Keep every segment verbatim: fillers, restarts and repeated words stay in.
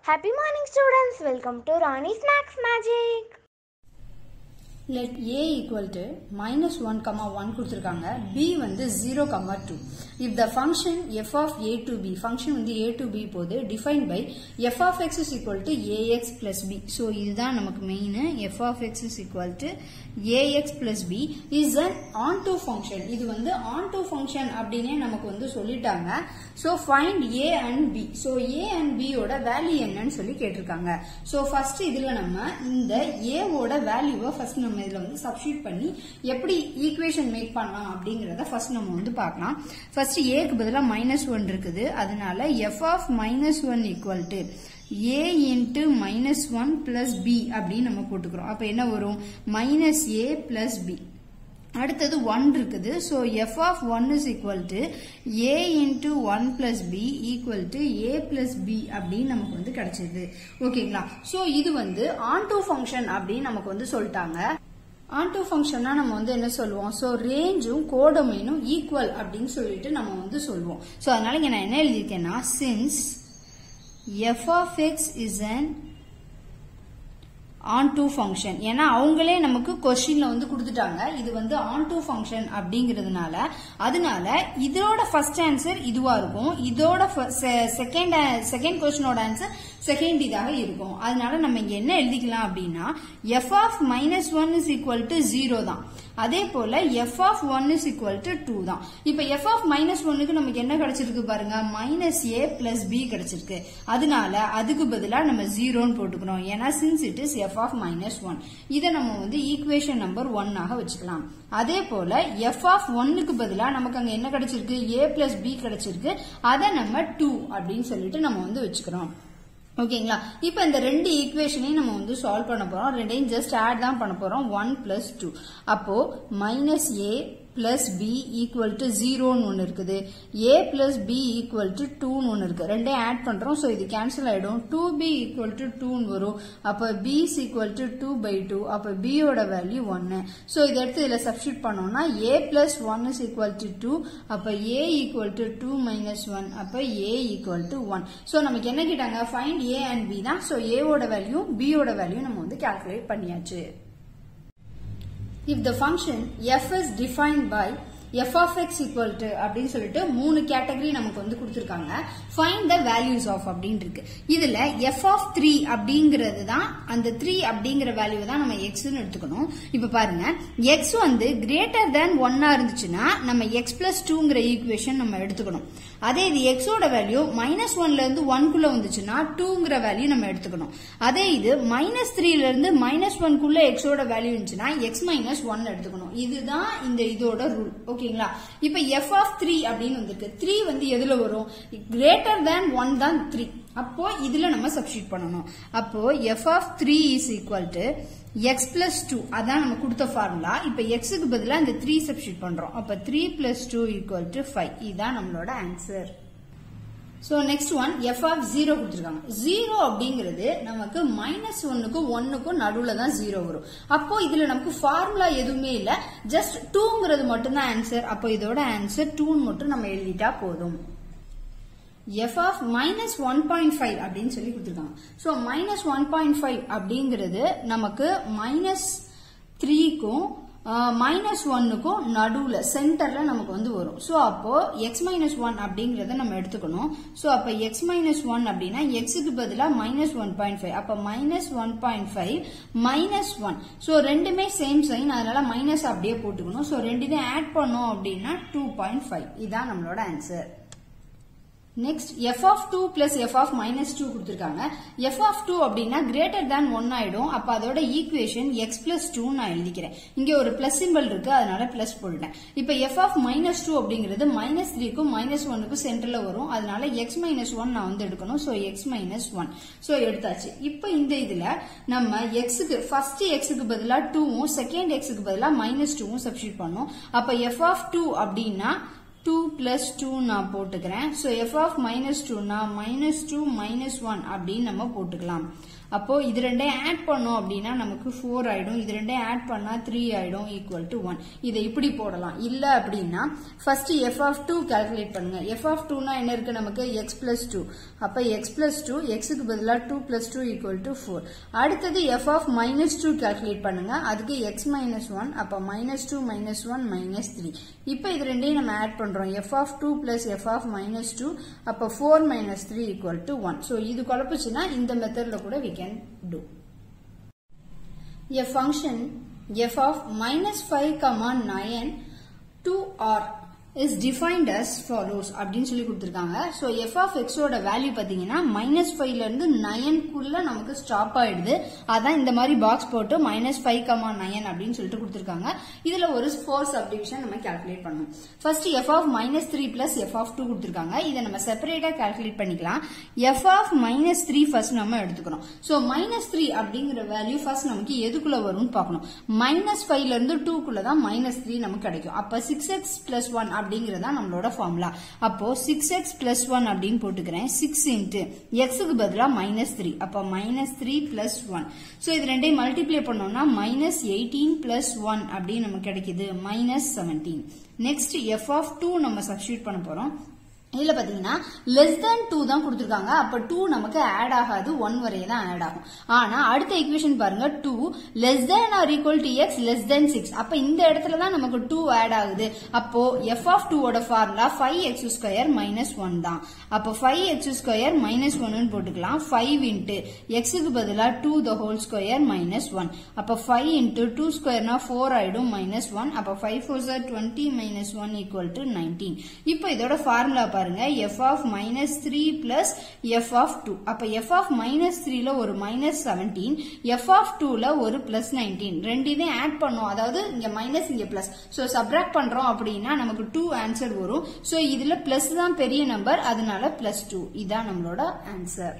Happy morning students, welcome to Rani Snacks Magic. Let a equal to minus one comma one கொடுத்திருக்காங்க, b வந்து zero comma two. If the function f of a to b, function வந்து a to b போது defined by f of x is equal to ax plus b. So இதுதான் நமக்கு main. f of x is equal to ax plus b is an onto function. இது வந்து onto function அப்படினே நமக்கு வந்து சொல்லிட்டாங்க. So find a and b. So a and b ஓட value என்னன்னு சொல்லி கேட்டிருக்காங்க. So first இதுல நம்ம இந்த a ஓட வேல்யூவை first நம்ம இதுல வந்து சப்ஸ்டிட்யூட் பண்ணி எப்படி ஈக்குவேஷன் மேக் பண்ணலாம் அப்படிங்கறத ஃபர்ஸ்ட் நம்ம வந்து பார்க்கலாம். ஃபர்ஸ்ட் a க்கு பதிலா மைனஸ் ஒன் இருக்குது. அதனால f of minus one equal to a into minus one plus b அப்படின்னு நம்ம போட்டுக்கிறோம். அப்ப என்ன வரும்? minus a plus b. அடுத்தது one இருக்குது. So f of one is equal to a into one plus b equal to a plus b அப்படின்னு நமக்கு வந்து கிடைச்சது. ஓகேங்களா? So இது வந்து onto function அப்படின்னு நமக்கு வந்து சொல்லிட்டாங்க. onto functionனா நம்ம வந்து என்ன சொல்லுவோம்? So ரேஞ்சும் கோடொமைனும் ஈக்குவல் அப்படின்னு சொல்லிட்டு நம்ம வந்து சொல்லுவோம். So அதனால இங்க நான் என்ன எழுதியிருக்கேன்னா, since f of x is an onto function, ஏன்னா அவங்களே நமக்கு கொஸ்டின்ல வந்து கொடுத்துட்டாங்க இது வந்து onto function அப்படிங்கிறதுனால, அதனால இதோட ஃபர்ஸ்ட் ஆன்சர் இதுவா இருக்கும், இதோட செகண்ட் செகண்ட் கொஸ்டினோட ஆன்சர் செகண்ட் இதாக இருக்கும். அதனால நம்ம இங்க என்ன எழுதிக்கலாம் அப்படின்னா, f of minus one is equal to zero தான். அதே போல f of one is equal to two தான். இப்ப f of minus one க்கு நமக்கு என்ன கிடைச்சிருக்கு பாருங்க, minus a plus b கிடைச்சிருக்கு. அதனால அதுக்கு பதிலா நம்ம ஜீரோன்னு போட்டுக்கிறோம். ஏன்னா since it is f of minus one. இதை நம்ம வந்து ஈக்குவேஷன் நம்பர் one ஆக வச்சுக்கலாம். அதே போல f of one க்கு பதிலா நமக்கு அங்க என்ன கிடைச்சிருக்கு, a plus b கிடைச்சிருக்கு. அதை நம்ம two அப்படின்னு சொல்லிட்டு நம்ம வந்து வச்சுக்கிறோம். ஓகேங்களா? இப்ப இந்த ரெண்டு ஈக்குவேஷனையும் நம்ம வந்து சால்வ் பண்ண போறோம். ரெண்டையும் ஜஸ்ட் ஆட் தான் பண்ண போறோம். one plus two. அப்போ minus a plus b equal to zero ன்னு ஒன்னு இருக்குது. a plus b equal to two ன்னு ஒன்னு இருக்கு. ரெண்டையும் ஆட் பண்றோம். சோ இது கேன்சல் ஆயிடும். two b equal to two ன்னு வரும். அப்ப b is equal to two by two. அப்ப b ஓட வேல்யூ one. சோ இத எடுத்து இதுல சப்ஸ்டிட்யூட் பண்ணோம்னா a plus one is equal to two. அப்ப a equal to two minus one. அப்ப a equal to one. So நமக்கு என்ன கேட்டாங்க? find a and b தான். சோ a ஓட வேல்யூ b ஓட வேல்யூ நம்ம வந்து கால்குலேட் பண்ணியாச்சு. If the function f is defined by f of x equal to அப்படின்னு சொல்லிட்டு மூணு கேட்டகரி நமக்கு வந்து கொடுத்திருக்காங்க. find the values of அப்படின்னு இருக்கு. இதுல f of three அப்படிங்கிறது தான், அந்த three அப்படிங்கிற வேல்யூ தான் நம்ம x ன்னு எடுத்துக்கணும். இப்ப பாருங்க, x வந்து greater than one இருந்துச்சுன்னா நம்ம x plus two ங்கிற ஈக்குவேஷன் நம்ம எடுத்துக்கணும். அதே இது x ஓட வேல்யூ மைனஸ் ஒன்ல இருந்து ஒன் குள்ள வந்துச்சுன்னா டூங்கிற வேல்யூ நம்ம எடுத்துக்கணும். அதே இது மைனஸ் த்ரீல இருந்து மைனஸ் ஒன் குள்ள x ஓட வேல்யூ இருந்துச்சுன்னா x மைனஸ் ஒன் எடுத்துக்கணும். இதுதான் இந்த இதோட ரூல். ஓகேங்களா? இப்ப f of three அப்படின்னு வந்திருக்கு. three வந்து எதுல வரும்? greater than one தான் three. அப்போ இதுல நம்ம சப்ஸ்டிட்யூட் பண்ணணும். அப்போ f of three is equal to x plus two. அதான் நம்ம கொடுத்த ஃபார்முலா. இப்ப x க்கு பதிலா இந்த three சப்ஸ்டிட்யூட் பண்றோம். அப்ப three plus two equal to five. இதான் நம்மளோட answer. So next one f of zero கொடுத்திருக்காங்க. zero அப்படிங்கிறது நமக்கு மைனஸ் ஒன்னுக்கும் ஒன்னுக்கும் நடுவுல தான் ஜீரோ வரும். அப்போ இதுல நமக்கு ஃபார்முலா எதுவுமே இல்ல, ஜஸ்ட் டூங்கிறது மட்டும் தான் ஆன்சர். அப்போ இதோட ஆன்சர் டூ மட்டும் நம்ம எழுதிட்டா போதும். f of minus one point five அப்படின்னு சொல்லி கொடுத்திருக்காங்க. So minus one point five அப்படிங்கிறது நமக்கு மைனஸ் த்ரீக்கும் மைனஸ் ஒன்னுக்கும் நடுவுல சென்டர்ல நமக்கு வந்து வரும். சோ அப்போ x மைனஸ் ஒன் அப்படிங்கறத நம்ம எடுத்துக்கணும். சோ அப்ப x மைனஸ் ஒன் அப்படின்னா x க்கு பதிலா மைனஸ் ஒன் பாயிண்ட் ஃபைவ். அப்ப minus one point five minus one. So ரெண்டுமே சேம் சைன், அதனால மைனஸ் அப்படியே போட்டுக்கணும். சோ ரெண்டுமே ஆட் பண்ணோம் அப்படின்னா டூ பாயிண்ட் ஃபைவ். இதான் நம்மளோட answer. Next f of two plus f of minus two கொடுத்திருக்காங்க. f of two அப்படின்னா greater than one ஆயிடும். அப்ப அதோட ஈக்குவேஷன் x plus two நான் எழுதிக்கிறேன். இங்க ஒரு பிளஸ் சிம்பல் இருக்கு, அதனால பிளஸ் போட்டுட்டேன். இப்ப f of minus two அப்படிங்கிறது மைனஸ் த்ரீக்கும் மைனஸ் ஒன்னுக்கும் சென்டர்ல வரும். அதனால x minus one நான் வந்து எடுக்கணும். So x minus one. So எடுத்தாச்சு. இப்ப இந்த இதுல நம்ம x க்கு ஃபர்ஸ்ட் x க்கு பதிலா two வும் செகண்ட் x க்கு பதிலா minus two வும் சப்ஸ்டிட்யூட் பண்ணோம். அப்ப f of two அப்படின்னா two plus two நான் போட்டுக்கிறேன். So f of minus two na minus two minus one அப்படின்னு நம்ம போட்டுக்கலாம். அப்போ இது ரெண்டே ஆட் பண்ணோம் அப்படின்னா நமக்கு four ஆயிடும். இது ரெண்டே ஆட் பண்ணா three ஆயிடும் equal to one. இதை இப்படி போடலாம். இல்ல அப்படின்னா first f of two calculate பண்ணுங்க. f of two னா என்ன இருக்கு நமக்கு x plus two. அப்ப x plus two x க்கு பதிலா two plus two equal to four. அடுத்தது f of minus two calculate பண்ணுங்க. அதுக்கு x minus one. அப்ப minus two minus one minus three. இப்ப இது ரெண்டையும் நம்ம ஆட் பண்றோம். f of two plus f of minus two. அப்ப four minus three equal to one. So இது குழப்புச்சுன்னா இந்த மெத்தட்ல கூட we can do. A function f of minus five comma nine two r is defined as follows அப்படின்னு சொல்லி கொடுத்திருக்காங்க. So f of x ஓட value பாத்தீங்கன்னா minus five ல இருந்து nine குள்ள நமக்கு ஸ்டாப் ஆயிடுது. அதான் இந்த மாதிரி பாக்ஸ் போட்டு minus five comma nine அப்படின்னு சொல்லிட்டு கொடுத்திருக்காங்க. இதுல ஒரு four subdivision நம்ம கால்குலேட் பண்ணணும். First f of minus three plus f of two கொடுத்திருக்காங்க. இதை நம்ம செப்பரேட்டா கால்குலேட் பண்ணிக்கலாம். f of minus three first நம்ம எடுத்துக்கிறோம். So minus three அப்படிங்கிற வேல்யூ first நமக்கு எதுக்குள்ள வரும்னு பார்க்கணும். minus five ல இருந்து two குள்ள தான் minus three நமக்கு கிடைக்கும். அப்ப six x plus one அப்படிங்கறதா நம்மளோட ஃபார்முலா. அப்போ six x plus one அப்படினு போட்டுக்கிறேன். six into x க்கு பதிலா minus three. அப்ப minus three plus one. So இது ரெண்டையும் மல்டிப்ளை பண்ணோம்னா minus eighteen plus one அப்படி நமக்கு கிடைக்குது minus seventeen. Next f of two நம்ம சப்ஸ்டிட்யூட் பண்ண போறோம். இதுல பாத்தீங்கன்னா less than two தான் கொடுத்திருக்காங்க. அப்ப two நமக்கு ஆட் ஆகாது, one வரையே தான் ஆட் ஆகும். ஆனா அடுத்த ஈக்குவேஷன் பாருங்க, two less than or equal to x less than six. அப்ப இந்த இடத்துல தான் நமக்கு two ஆட் ஆகுது. அப்போ f of two ஓட formula five x square minus one தான். அப்ப five x square minus one னு போட்டுக்கலாம். five into x க்கு பதிலா two the whole square minus one. அப்ப five into two square னா four ஆயிடும் minus one. அப்ப five fours are twenty minus one equal to nineteen. இப்போ இதோட formula f of minus three plus f of two. அப்ப f of minus three ல ஒரு minus seventeen, f of two ல ஒரு plus nineteen. ரெண்டுமே add பண்ணோம். அதாவது இங்க minus இங்க plus. சோ சப்ட்ராக்ட் பண்றோம் அப்படின்னா நமக்கு two ஆன்சர் வரும். சோ இதுல plus தான் பெரிய நம்பர், அதனால plus two. இதான் நம்மளோட ஆன்சர்.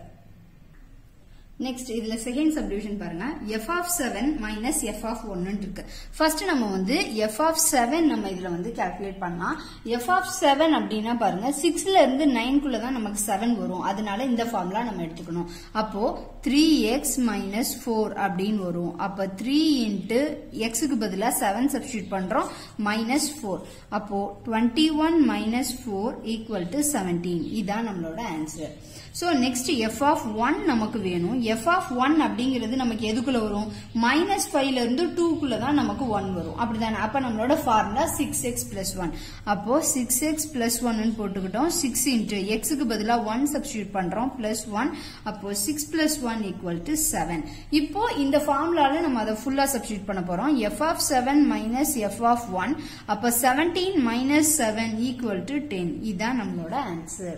நெக்ஸ்ட் இதுல செகண்ட் சப்டிவிஷன் பாருங்க. f of seven minus f of one ன்னு இருக்கு. ஃபர்ஸ்ட் நம்ம வந்து f of seven நம்ம இதுல வந்து கால்குலேட் பண்ணலாம். f of seven அப்படினா பாருங்க six ல இருந்து nine குள்ள தான் நமக்கு seven வரும். அதனால இந்த ஃபார்முலா நம்ம எடுத்துக்கணும். அப்போ three x minus four அப்படினு வரும். அப்ப three into x க்கு பதிலா seven சப்ஸ்டிட்யூட் பண்றோம் minus four. அப்போ twenty-one minus four equal to seventeen. இதான் நம்மளோட answer. So next f of one நமக்கு வேணும். f of one அப்படிங்கிறது நமக்கு எதுக்குள்ள வரும்? minus five ல இருந்து two குள்ள தான் நமக்கு one வரும். அப்படிதானே? அப்ப நம்மளோட formula six x plus one. அப்போ six x plus one ன்னு போட்டுக்கிட்டோம். six into x க்கு பதிலா one சப்ஸ்டிட்யூட் பண்றோம் plus one. அப்போ six plus one equal to seven. இப்போ இந்த ஃபார்முலால நம்ம அதை ஃபுல்லா சப்ஸ்டிட்யூட் பண்ண போறோம். f of seven minus f of one. அப்ப seventeen minus seven equal to ten. இதான் நம்மளோட ஆன்சர்.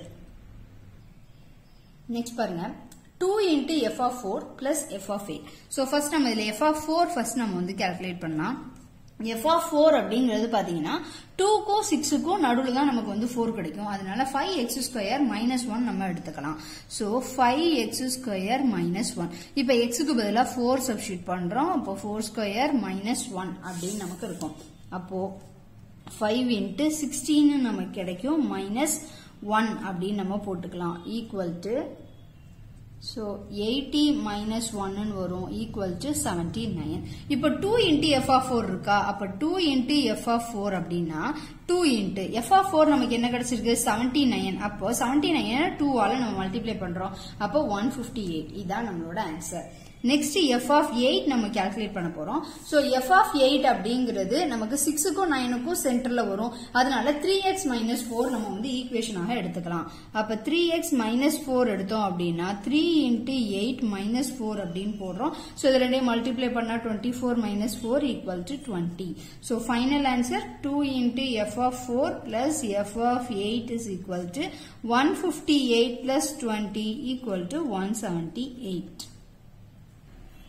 நெக்ஸ்ட் பாருங்க, two into f of four plus f of eight. So first நம்ம இதுல f of four first நம்ம வந்து கால்குலேட் பண்ணலாம். f of four அப்படிங்கிறது பாத்தீங்கன்னா two க்கும் six க்கும் நடுவுல தான் நமக்கு வந்து four கிடைக்கும். அதனால five x square minus one நம்ம எடுத்துக்கலாம். So five x square minus one. இப்ப x க்கு பதிலா four சப்ஸ்டிட்யூட் பண்றோம். அப்போ four square minus one அப்படின்னு நமக்கு இருக்கும். அப்போ five into sixteen நமக்கு கிடைக்கும் minus one அப்படின்னு நம்ம போட்டுக்கலாம் equal to so eighty minus one ன்னு வரும் equal to seventy-nine. இப்போ two into f of four இருக்கா? அப்ப two into f of four அப்படின்னா two into f of four நமக்கு என்ன கிடைச்சிருக்கு? seventy-nine. அப்போ seventy-nine two ஆல நம்ம மல்டிப்ளை பண்றோம். அப்போ one fifty-eight. இதான் நம்மளோட answer. Next f of eight நம்ம கால்குலேட் பண்ண போறோம். சோ f of eight அப்படிங்கிறது நமக்கு six க்கும் nine க்கும் சென்டர்ல வரும். அதனால three x minus four நம்ம வந்து ஈக்குவேஷனாக எடுத்துக்கலாம். அப்ப three x minus four எடுத்தோம் அப்படின்னா three into eight minus four அப்படின்னு போடுறோம். சோ இது ரெண்டையும் மல்டிப்ளை பண்ணா twenty-four minus four equal to twenty. So final answer two into f of four plus f of eight is equal to one fifty-eight plus twenty equal to one seventy-eight.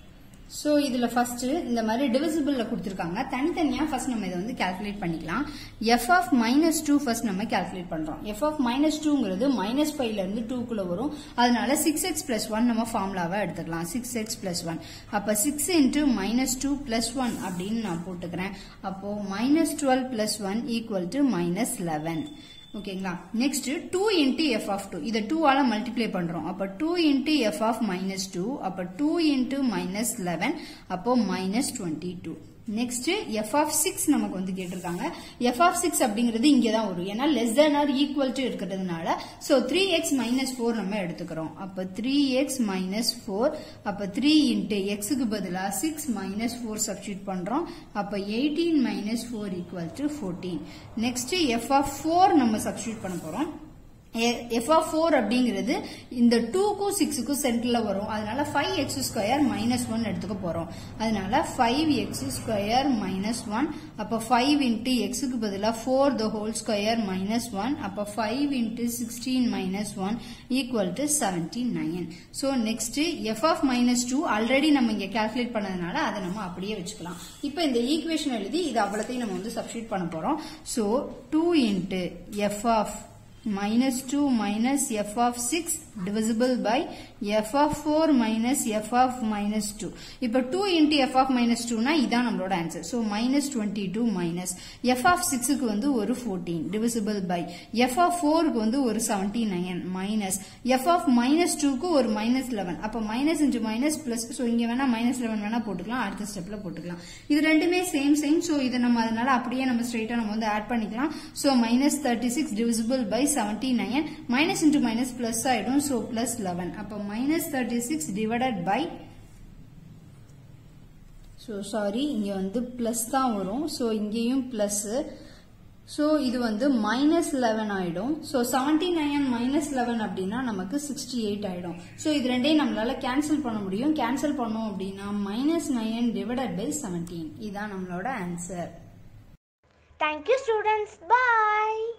So இதுல first இந்த மாதிரி டிவிசிபிள்ல கொடுத்திருக்காங்க. தனித்தனியா first நம்ம இத வந்து calculate பண்ணிக்கலாம். f of minus two first நம்ம கால்குலேட் பண்றோம். f of minus twoங்கிறது minus five ல இருந்து two குள்ள வரும். அதனால six x plus one நம்ம ஃபார்முலாவை எடுத்துக்கலாம். six x plus one. அப்ப six into minus two plus one அப்படினு நான் போட்டுக்கிறேன். அப்போ minus twelve plus one equal to minus eleven. ஓகேங்களா. Next two into f of two. இத two ஆல மல்டிப்ளை பண்றோம். அப்ப two into f of minus two. அப்ப two into minus eleven. அப்போ minus twenty-two. Next f of six நமக்கு வந்து கேட்டிருக்காங்க. f of six அப்படிங்கிறது இங்க தான் வரும். ஏன்னா less than or equal to இருக்கிறதுனால so three x minus four நம்ம எடுத்துக்கிறோம். அப்ப three x minus four. அப்ப three into x க்கு பதிலா six minus four substitute பண்றோம். அப்ப eighteen minus four equal to fourteen. Next f of four நம்ம substitute பண்ண போறோம். f of four அப்படிங்கிறது இந்த two க்கும் six க்கும் சென்டர்ல வரும். அதனால five x square minus one எடுத்துக்க போறோம். அதனால five x square minus one. அப்ப five into x க்கு பதிலா four the whole square minus one. அப்ப five into sixteen minus one equal to seventy-nine. So next f of minus two already நம்ம இங்க calculate பண்ணதுனால அதை நம்ம அப்படியே வச்சுக்கலாம். இப்போ இந்த ஈக்குவேஷன் எழுதி இது அவ்வளத்தையும் நம்ம வந்து சப்ஸ்டிட்யூட் பண்ண போறோம். So two into f of minus two minus f of six divisible by f of four minus f of minus two. இப்போ two into f of minus two னா இதான் நம்மளோட answer. So minus twenty-two minus f of six க்கு வந்து ஒரு fourteen divisible by f of four க்கு வந்து ஒரு seventy-nine minus f of minus two க்கு ஒரு minus eleven. அப்ப minus into minus plus. So இங்க வேணா minus eleven வேணா போட்டுக்கலாம். அடுத்த ஸ்டெப்ல போட்டுக்கலாம். இது ரெண்டுமே சேம் சேம். So இத நம்ம அதனால அப்படியே நம்ம ஸ்ட்ரைட்டா நம்ம வந்து ஆட் பண்ணிக்கலாம். So minus thirty-six divisible by seventy-nine. Minus into minus plus ஆயிடும். So plus eleven. அப்ப minus thirty-six divided by so sorry இங்க வந்து plus தான் வரும். So இங்கேயும் plus. So இது வந்து minus eleven ஆயிடும். So seventy-nine minus eleven அப்படின்னா நமக்கு sixty-eight ஆயிடும். So இது ரெண்டையும் நம்மளால கேன்சல் பண்ண முடியும். கேன்சல் பண்ணோம் அப்படின்னா minus nine divided by seventeen. இதான் நம்மளோட answer. Thank you students. Bye.